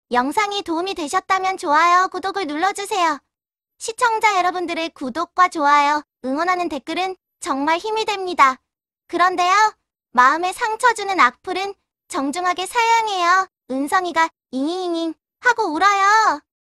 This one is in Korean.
영상이 도움이 되셨다면 좋아요, 구독을 눌러주세요. 시청자 여러분들의 구독과 좋아요, 응원하는 댓글은 정말 힘이 됩니다. 그런데요, 마음에 상처 주는 악플은 정중하게 사양해요. 은성이가 잉잉잉잉 하고 울어요.